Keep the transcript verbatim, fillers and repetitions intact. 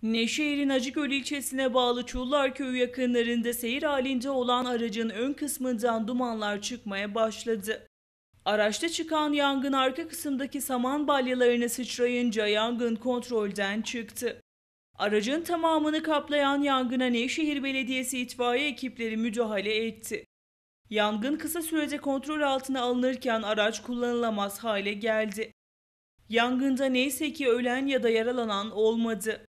Nevşehir'in Acıgöl ilçesine bağlı Çullar Köyü yakınlarında seyir halinde olan aracın ön kısmından dumanlar çıkmaya başladı. Araçta çıkan yangın arka kısımdaki saman balyalarına sıçrayınca yangın kontrolden çıktı. Aracın tamamını kaplayan yangına Nevşehir Belediyesi itfaiye ekipleri müdahale etti. Yangın kısa sürede kontrol altına alınırken araç kullanılamaz hale geldi. Yangında neyse ki ölen ya da yaralanan olmadı.